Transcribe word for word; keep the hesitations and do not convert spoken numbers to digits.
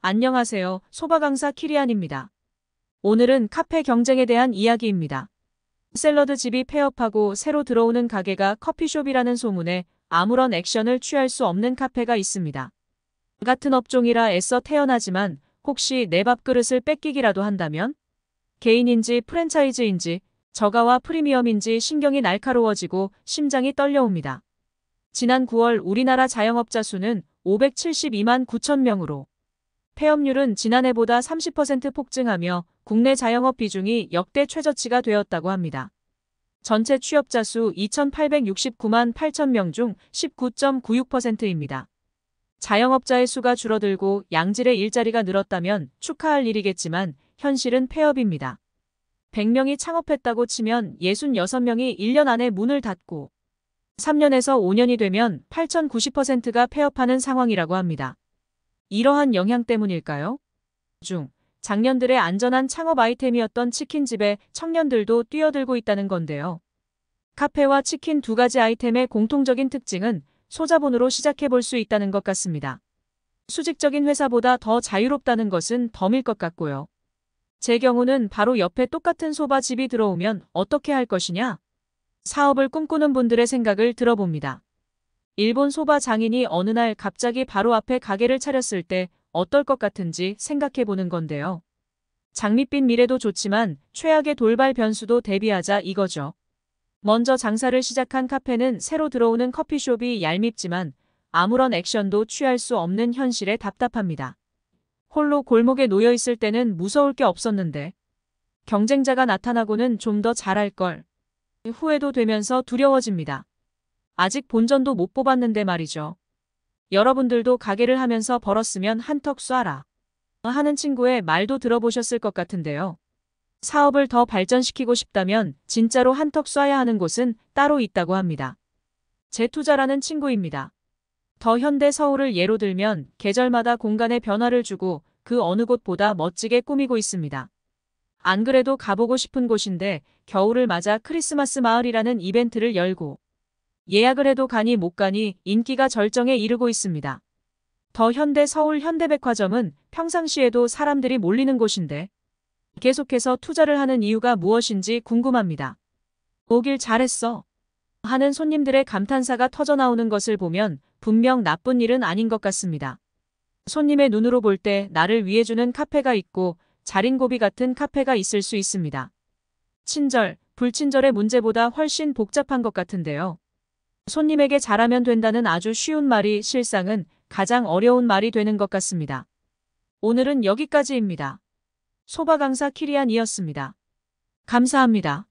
안녕하세요. 소바 강사 키리안입니다. 오늘은 카페 경쟁에 대한 이야기입니다. 샐러드 집이 폐업하고 새로 들어오는 가게가 커피숍이라는 소문에 아무런 액션을 취할 수 없는 카페가 있습니다. 같은 업종이라 애써 태어나지만 혹시 내 밥그릇을 뺏기기라도 한다면? 개인인지 프랜차이즈인지 저가와 프리미엄인지 신경이 날카로워지고 심장이 떨려옵니다. 지난 구월 우리나라 자영업자 수는 오백칠십이만 구천 명으로 폐업률은 지난해보다 삼십 퍼센트 폭증하며 국내 자영업 비중이 역대 최저치가 되었다고 합니다. 전체 취업자 수 이천팔백육십구만 팔천 명 중 십구 점 구육 퍼센트입니다. 자영업자의 수가 줄어들고 양질의 일자리가 늘었다면 축하할 일이겠지만 현실은 폐업입니다. 백 명이 창업했다고 치면 육십육 명이 일 년 안에 문을 닫고 삼 년에서 오 년이 되면 팔천구십 퍼센트가 폐업하는 상황이라고 합니다. 이러한 영향 때문일까요? 중, 작년들의 안전한 창업 아이템이었던 치킨집에 청년들도 뛰어들고 있다는 건데요. 카페와 치킨 두 가지 아이템의 공통적인 특징은 소자본으로 시작해 볼 수 있다는 것 같습니다. 수직적인 회사보다 더 자유롭다는 것은 덤일 것 같고요. 제 경우는 바로 옆에 똑같은 소바집이 들어오면 어떻게 할 것이냐? 사업을 꿈꾸는 분들의 생각을 들어봅니다. 일본 소바 장인이 어느 날 갑자기 바로 앞에 가게를 차렸을 때 어떨 것 같은지 생각해 보는 건데요. 장밋빛 미래도 좋지만 최악의 돌발 변수도 대비하자 이거죠. 먼저 장사를 시작한 카페는 새로 들어오는 커피숍이 얄밉지만 아무런 액션도 취할 수 없는 현실에 답답합니다. 홀로 골목에 놓여 있을 때는 무서울 게 없었는데 경쟁자가 나타나고는 좀 더 잘할 걸. 후회도 되면서 두려워집니다. 아직 본전도 못 뽑았는데 말이죠. 여러분들도 가게를 하면서 벌었으면 한턱 쏴라 하는 친구의 말도 들어보셨을 것 같은데요. 사업을 더 발전시키고 싶다면 진짜로 한턱 쏴야 하는 곳은 따로 있다고 합니다. 재투자라는 친구입니다. 더 현대 서울을 예로 들면 계절마다 공간에 변화를 주고 그 어느 곳보다 멋지게 꾸미고 있습니다. 안 그래도 가보고 싶은 곳인데 겨울을 맞아 크리스마스 마을이라는 이벤트를 열고 예약을 해도 가니 못 가니 인기가 절정에 이르고 있습니다. 더 현대 서울 현대백화점은 평상시에도 사람들이 몰리는 곳인데 계속해서 투자를 하는 이유가 무엇인지 궁금합니다. 오길 잘했어 하는 손님들의 감탄사가 터져나오는 것을 보면 분명 나쁜 일은 아닌 것 같습니다. 손님의 눈으로 볼 때 나를 위해주는 카페가 있고 자린고비 같은 카페가 있을 수 있습니다. 친절, 불친절의 문제보다 훨씬 복잡한 것 같은데요. 손님에게 잘하면 된다는 아주 쉬운 말이 실상은 가장 어려운 말이 되는 것 같습니다. 오늘은 여기까지입니다. 소바 강사 키리안이었습니다. 감사합니다.